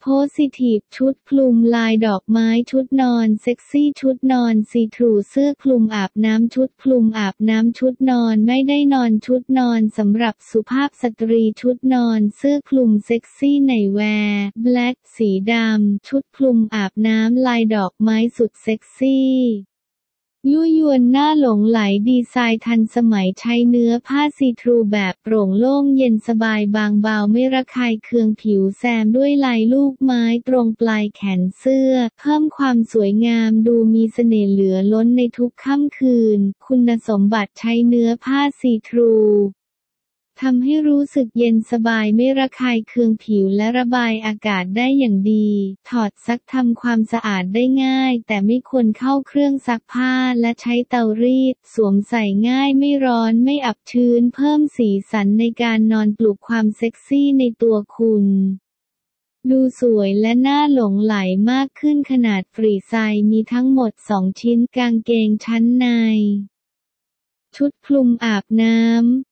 Positive ชุดคลุมลายดอกไม้ชุดนอนเซ็กซี่ชุดนอนซีทรูเสื้อคลุมอาบน้ำชุดคลุมอาบน้ำชุดนอนไม่ได้นอนชุดนอนสำหรับสุภาพสตรีชุดนอนเสื้อคลุมเซ็กซี่ไนแวร์แบล็คสีดำชุดคลุมอาบน้ำลายดอกไม้สุดเซ็กซี่ยั่วยวนน่าหลงไหลดีไซน์ทันสมัยใช้เนื้อผ้าซีทรูแบบโปร่งโล่งเย็นสบายบางเบาไม่ระคายเคืองผิวแซมด้วยลายลูกไม้ตรงปลายแขนเสื้อเพิ่มความสวยงามดูมีเสน่ห์เหลือล้นในทุกค่ำคืนคุณสมบัติใช้เนื้อผ้าซีทรูทำให้รู้สึกเย็นสบายไม่ระคายเคืองผิวและระบายอากาศได้อย่างดีถอดซักทำความสะอาดได้ง่ายแต่ไม่ควรเข้าเครื่องซักผ้าและใช้เตารีดสวมใส่ง่ายไม่ร้อนไม่อับชื้นเพิ่มสีสันในการนอนปลุกความเซ็กซี่ในตัวคุณดูสวยและน่าหลงไหลมากขึ้นขนาดฟรีไซส์มีทั้งหมด2ชิ้นกางเกงชั้นในชุดคลุมอาบน้ำ